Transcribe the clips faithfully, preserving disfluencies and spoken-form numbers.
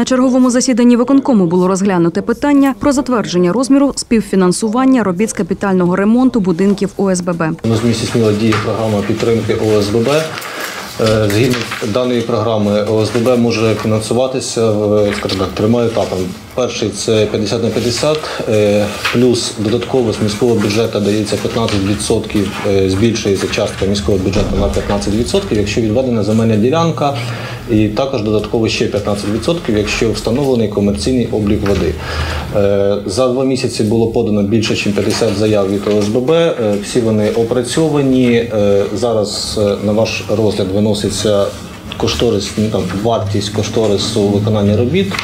На черговому засіданні виконкому було розглянуте питання про затвердження розміру співфінансування робіт з капітального ремонту будинків О С Б Б. У нас в місті Сміла діє програма підтримки О С Б Б. Згідно даної програми О С Б Б може фінансуватися скажімо так, трьома етапами. Перший – це п'ятдесят на п'ятдесят, плюс додатково з міського бюджету дається п'ятнадцять відсотків, збільшується частка міського бюджету на п'ятнадцять відсотків, якщо відведена земельна ділянка, і також додатково ще п'ятнадцять відсотків, якщо встановлений комерційний облік води. За два місяці було подано більше, ніж п'ятдесят заяв від О С Б Б, всі вони опрацьовані. Зараз на ваш розгляд виноситься кошторис, ну, там, вартість кошторису виконання робіт.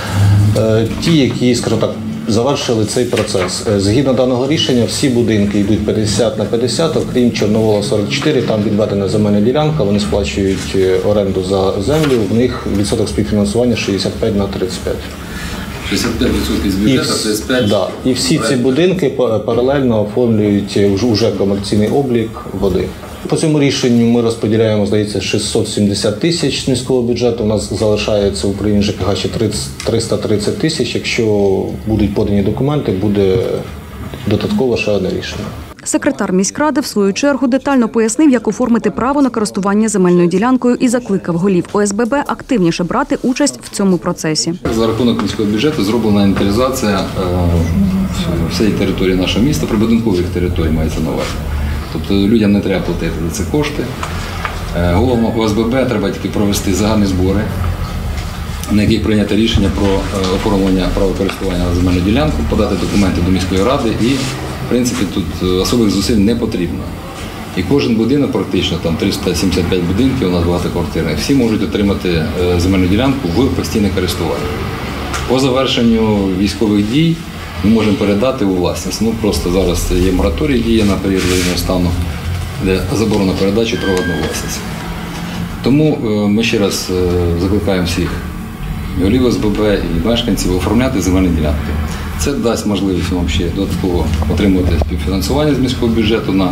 Ті, які, скажімо так, завершили цей процес. Згідно даного рішення, всі будинки йдуть п'ятдесят на п'ятдесят, окрім Чорновола сорок чотири, там відведена земельна ділянка, вони сплачують оренду за землю, в них відсоток співфінансування шістдесят п'ять на тридцять п'ять. шістдесят п'ять відсотків з бюджету, тридцять п'ять відсотків? Так, і всі ці будинки паралельно оформлюють вже комерційний облік води. По цьому рішенню ми розподіляємо, здається, шістсот сімдесят тисяч з міського бюджету. У нас залишається в Україні Ж К Г ще триста тридцять тисяч. Якщо будуть подані документи, буде додатково ще одне рішення. Секретар міськради, в свою чергу, детально пояснив, як оформити право на користування земельною ділянкою і закликав голів О С Б Б активніше брати участь в цьому процесі. За рахунок міського бюджету зроблена інвентаризація всієї території нашого міста, прибудинкових територій мається на увазі. Тобто людям не треба платити за це кошти. Головам О С Б Б треба тільки провести загальні збори, на яких прийнято рішення про оформлення права користування на земельну ділянку, подати документи до міської ради і, в принципі, тут особливих зусиль не потрібно. І кожен будинок, практично, там триста сімдесят п'ять будинків, у нас багатоквартирних, всі можуть отримати земельну ділянку в постійне користування. По завершенню військових дій ми можемо передати у власність. Ну, просто зараз є мораторій діє на період воєнного стану, де заборона передачі права на власність. Тому ми ще раз закликаємо всіх голів О С Б Б і мешканців оформляти земельні ділянки. Це дасть можливість вам ще додатково отримувати співфінансування з міського бюджету на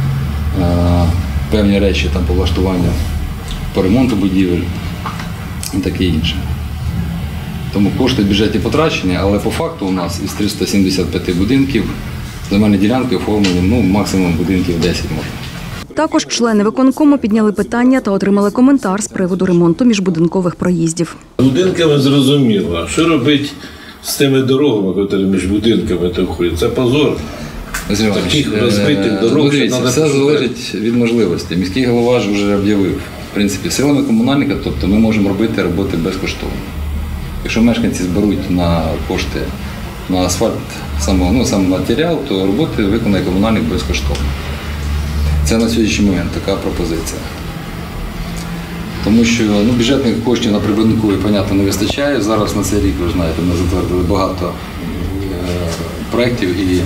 е, певні речі, там, по влаштуванню, по ремонту будівель і таке інше. Тому кошти в бюджеті потрачені, але по факту у нас із триста сімдесят п'ять будинків земельні ділянки оформлені, ну, максимум будинків десять можна. Також члени виконкому підняли питання та отримали коментар з приводу ремонту міжбудинкових проїздів. Будинками зрозуміло, а що робити з тими дорогами, які між будинками ходять? Це позор. Таких розбитих дорог. Дивіться, все залежить від можливості. Міський голова ж вже об'явив. В принципі, силами комунальника, тобто ми можемо робити роботи безкоштовно. Якщо мешканці зберуть на кошти на асфальт саме, ну, саме матеріал, то роботи виконає комунальник безкоштовно. Це на сьогоднішній момент така пропозиція. Тому що ну, бюджетних коштів на прибудинкові, понятно, не вистачає. Зараз на цей рік, ви знаєте, ми затвердили багато е, проєктів і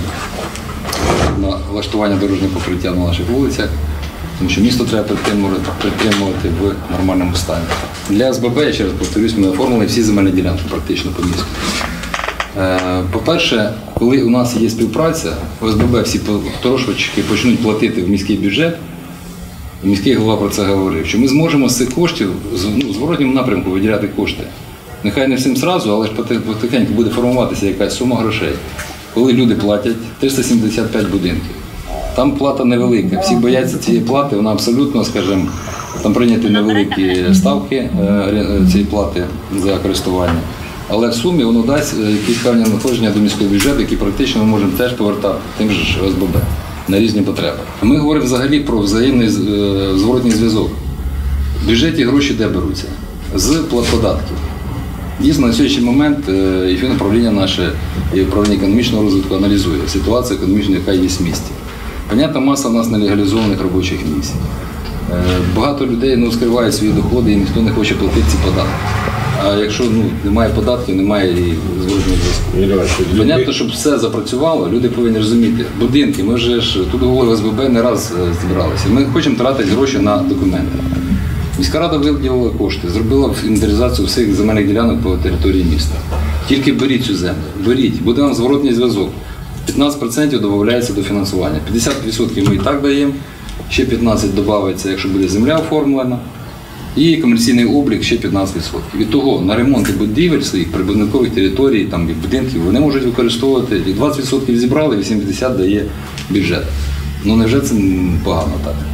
на влаштування дорожнього покриття на наших вулицях, тому що місто треба підтримувати, підтримувати в нормальному стані. Для О С Б Б, я ще раз повторюсь, ми оформили всі земельні ділянки практично по місту. Е, по-перше, коли у нас є співпраця, О С Б Б всі трошечки почнуть платити в міський бюджет, міський голова про це говорив, що ми зможемо з цих коштів ну, в зворотньому напрямку виділяти кошти. Нехай не всім зразу, але ж потихеньку буде формуватися якась сума грошей. Коли люди платять триста сімдесят п'ять будинків, там плата невелика, всі бояться цієї плати, вона абсолютно, скажімо, там прийняті невеликі ставки цієї плати за користування. Але в сумі воно дасть якісь певні надходження до міського бюджету, які практично ми можемо теж повертати тим же О С Б Б на різні потреби. Ми говоримо взагалі про взаємний зворотній зв'язок. В бюджеті гроші де беруться? З податків. Дійсно, на сьогоднішній момент і фінуправління наше, і управління економічного розвитку аналізує ситуацію економічну, яка є в місті. Понятна маса в нас нелегалізованих робочих місць. Багато людей ну, скривають свої доходи і ніхто не хоче платити ці податки. А якщо ну, немає податків, немає і зворотнього зв'язку. Понятно, щоб все запрацювало, люди повинні розуміти. Будинки, ми вже ж тут голови О С Б Б не раз зібралися. Ми хочемо тратити гроші на документи. Міська рада виділила кошти, зробила інвентаризацію всіх земельних ділянок по території міста. Тільки беріть цю землю, беріть, буде вам зворотній зв'язок. п'ятнадцять відсотків додається до фінансування. п'ятдесят відсотків ми і так даємо, ще п'ятнадцять відсотків додається, якщо буде земля оформлена. І комерційний облік ще п'ятнадцять відсотків. Від того на ремонти будівель своїх прибудинкових територій, там, і будинків, вони можуть використовувати, і двадцять відсотків зібрали, вісімдесят відсотків дає бюджет. Ну невже це погано так?